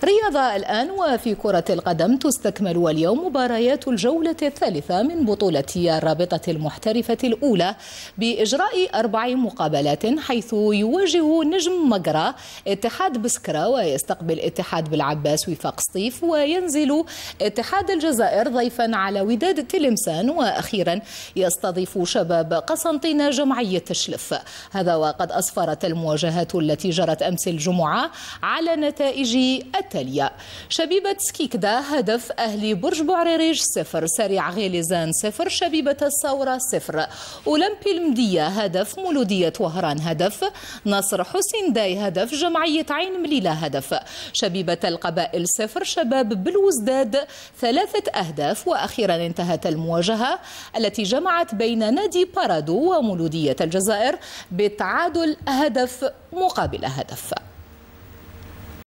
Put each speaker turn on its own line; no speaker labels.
رياضة الآن، وفي كرة القدم تستكمل اليوم مباريات الجولة الثالثة من بطولة الرابطة المحترفة الأولى بإجراء 4 مقابلات، حيث يواجه نجم مقرة اتحاد بسكرة، ويستقبل اتحاد بالعباس وفاق سطيف، وينزل اتحاد الجزائر ضيفا على وداد تلمسان، وأخيرا يستضيف شباب قسنطينة جمعية تشلف. هذا وقد أسفرت المواجهات التي جرت أمس الجمعة على نتائج التالية: شبيبة سكيكدا هدف، أهلي برج بوعريريج 0، سريع غيليزان 0، شبيبة الثورة 0، أولمبي المدية هدف، مولودية وهران هدف، نصر حسين داي هدف، جمعية عين مليلة هدف، شبيبة القبائل 0، شباب بالوزداد 3 أهداف. وأخيرا انتهت المواجهة التي جمعت بين نادي بارادو ومولودية الجزائر بالتعادل هدف مقابل هدف.